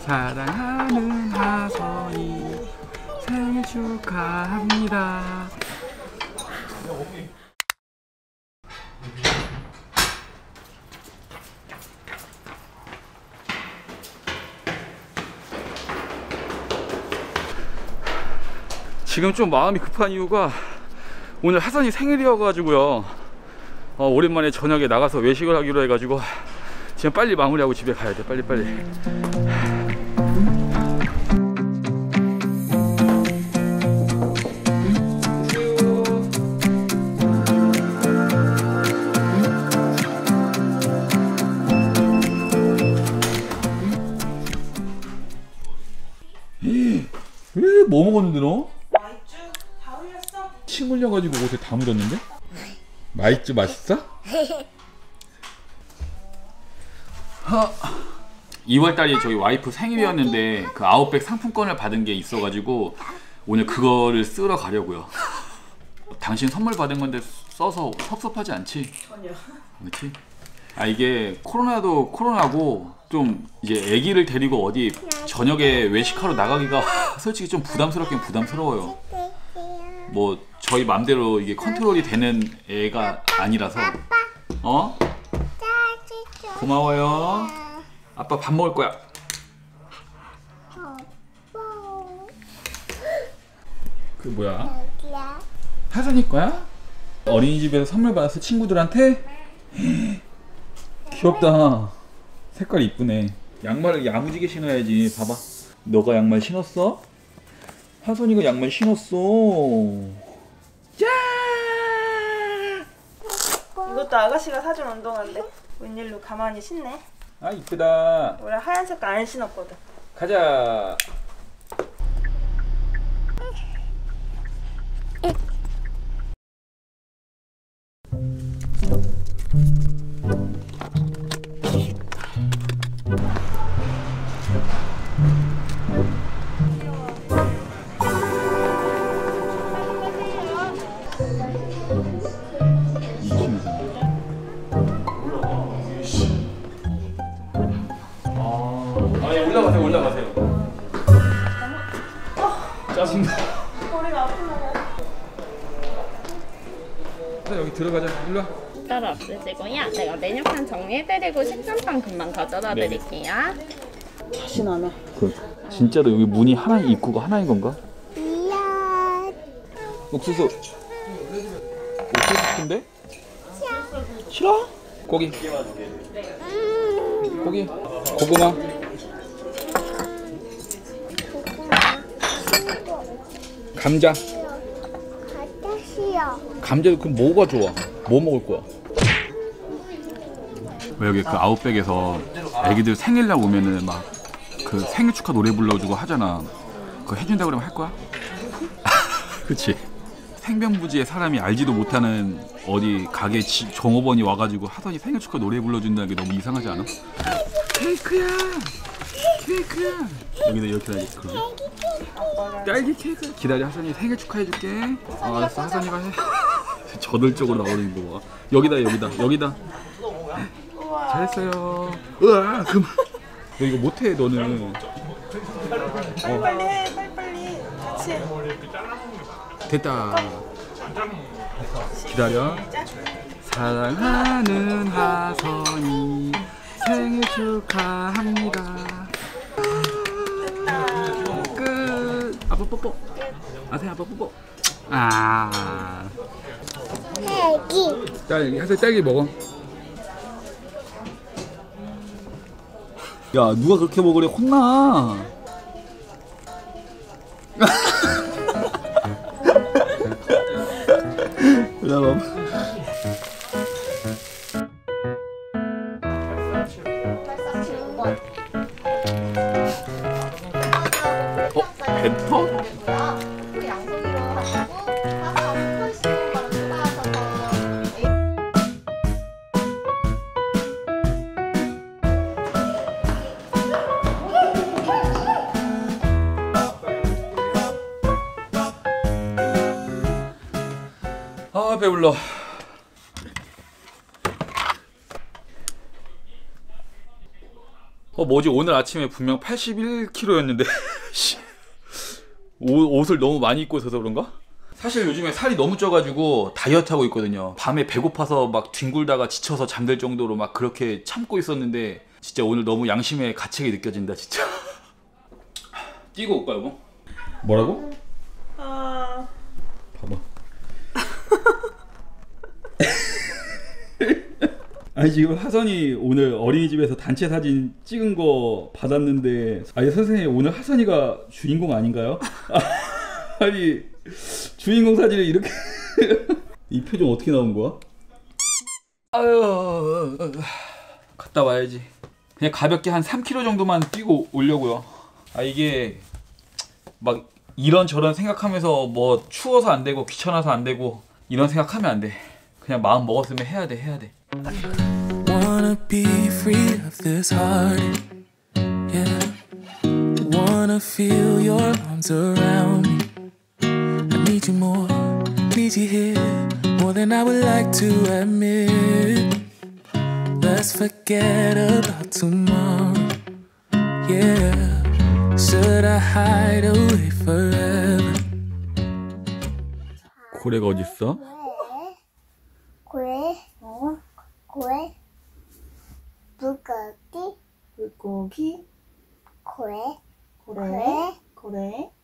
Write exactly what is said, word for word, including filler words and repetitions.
사랑하는 하선이 생일 축하합니다. 지금 좀 마음이 급한 이유가 오늘 하선이 생일이어가지고요. 어, 오랜만에 저녁에 나가서 외식을 하기로 해가지고 지금 빨리 마무리하고 집에 가야 돼. 빨리 빨리. 뭐 먹었는데 너? 마이쮸 다 흘렸어? 침 흘려가지고 옷에 다 묻었는데? 마이쮸 맛있어? 이월달이 저희 와이프 생일이었는데 그 아웃백 상품권을 받은 게 있어가지고 오늘 그거를 쓰러 가려고요. 당신 선물 받은 건데 써서 섭섭하지 않지? 전혀. 그렇지? 아 이게 코로나도 코로나고 좀 이제 아기를 데리고 어디 저녁에 외식하러 나가기가 솔직히 좀 부담스럽긴 부담스러워요. 뭐 저희 맘대로 이게 컨트롤이 되는 애가 아니라서. 어? 고마워요. 아빠 밥 먹을 거야. 그 뭐야? 하선이 거야? 어린이집에서 선물 받았어 친구들한테? 귀엽다. 색깔 이쁘네. 양말을 야무지게 신어야지. 봐봐. 너가 양말 신었어? 하선이가 양말 신었어. 짠! 이것도 아가씨가 사준 운동화인데 웬일로 가만히 신네. 아 이쁘다. 원래 하얀 색깔 안 신었거든. 가자. 올라가세요, 올라가세요. 어. 짜증나. 머리가 아프네. 자, 여기 들어가자. 일로 와. 따로 없으시고요. 제가 메뉴판 정리해드리고 식전판 금방 가져다 드릴게요. 다시 나네. 그 진짜로 여기 문이 하나 입구가 하나인 건가? 옥수수. 옥수수 싶은데? 싫어? 고기. 고기. 고구마. 감자. 감자 그럼 뭐가 좋아? 뭐 먹을 거야? 왜 여기 그 아웃백에서 애기들 생일날 오면은 막 그 생일 축하 노래 불러주고 하잖아. 그거 해준다 그러면 할 거야? 그치? 생변부지에 사람이 알지도 못하는 어디 가게 지, 종업원이 와가지고 하선이 생일 축하 노래 불러준다는 게 너무 이상하지 않아? 케이크야! 케이크야! 여기다 이렇게 해야지. 그러면 딸기 케이크 기다려. 하선이 생일 축하해줄게. 아, 알았어. 하선이가 해. 저돌적으로 나오는 거 봐. 여기다 여기다 여기다. 잘했어요. 으아 그만. 너 이거 못해 너는. 빨리 빨리 해. 빨리 빨리. 같이 해. 됐다. 기다려. 사랑하는 하선이 생일 축하합니다. 끝. 아빠 뽀뽀. 아세요 아빠 뽀뽀. 아. 딸기. 딸기. 하선이 딸기 먹어. 야 누가 그렇게 먹으래 혼나. 야 봐봐. 어? 벤터? 아 배불러. 어 뭐지 오늘 아침에 분명 팔십일 킬로그램였는데 옷을 너무 많이 입고 있어서 그런가? 사실 요즘에 살이 너무 쪄가지고 다이어트 하고 있거든요. 밤에 배고파서 막 뒹굴다가 지쳐서 잠들 정도로 막 그렇게 참고 있었는데 진짜 오늘 너무 양심의 가책이 느껴진다 진짜. 뛰고 올까 여보? 뭐라고? 아... 봐봐. 아니 지금 하선이 오늘 어린이집에서 단체 사진 찍은 거 받았는데 아니 선생님 오늘 하선이가 주인공 아닌가요? 아니 주인공 사진을 이렇게 이 표정 어떻게 나온 거야? 아유 갔다 와야지. 그냥 가볍게 한 삼 킬로그램 정도만 뛰고 오려고요. 아 이게 막 이런저런 생각하면서 뭐 추워서 안 되고 귀찮아서 안 되고 이런 생각하면 안 돼. 그냥 마음 먹었으면 해야 돼 해야 돼. Wanna be free of this heart, yeah. Wanna feel your arms around me. I need you more, need you here, more than I would like to admit. Let's forget about tomorrow, yeah. Should I hide away forever? 고래가 어딨어? 고래? 어? 고래? 물고기? 물고기? 고래? 고래? 고래?